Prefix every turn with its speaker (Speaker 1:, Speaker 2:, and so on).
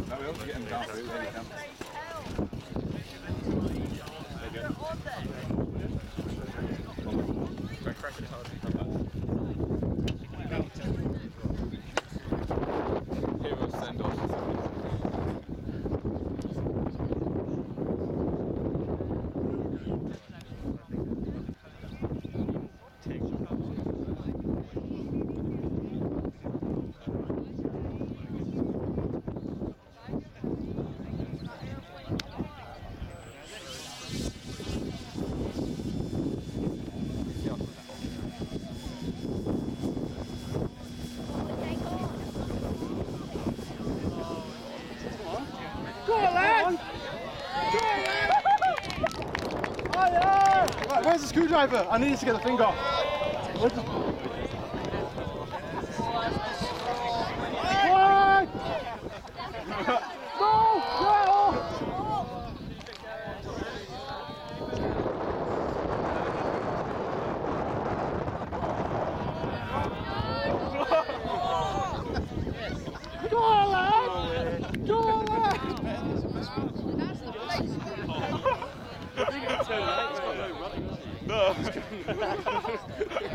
Speaker 1: No, we also get him down through. There you go. Crash it hard. Hero send off.
Speaker 2: Right, where's the screwdriver? I need to get the thing off. Where's the...
Speaker 1: No.